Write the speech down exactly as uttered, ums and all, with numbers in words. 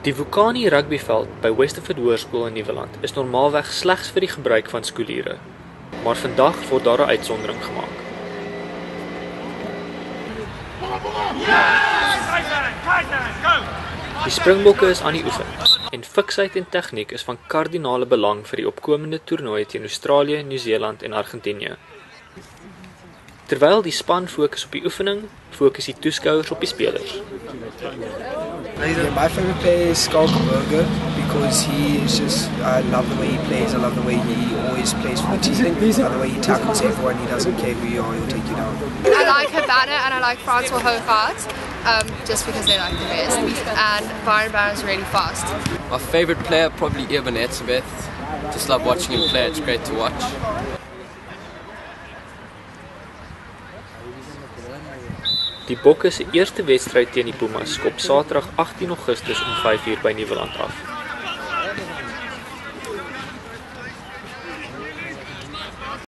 Die Vukani rugbyveld by Westerford Hoërskool in Nieuweland is normaalweg slegs vir die gebruik van skooliere, maar vandag word daar 'n uitsondering gemaak. Die Springbokke is aan die oefen en fiksheid en tegniek is van kardinale belang vir die opkomende toernooi teen Australië, Nieu-Seeland en Argentinië. Terwyl die span fokus op die oefening, fokus die toeskouers op die spelers. Yeah, my favorite player is Skalka Burger because he is just, I love the way he plays, I love the way he always plays for the team, I love the way he tackles everyone, he doesn't care who you are, he'll take you down. I like Havana and I like Francois Hoogaard, um, just because they're like the best, and Byron Barron's really fast. My favourite player, probably Evan Etzebeth, just love watching him play, it's great to watch. Die Bokke se eerste wedstryd teen die Pumas skop Saterdag agttien Augustus om vyf uur by Nieuweland af.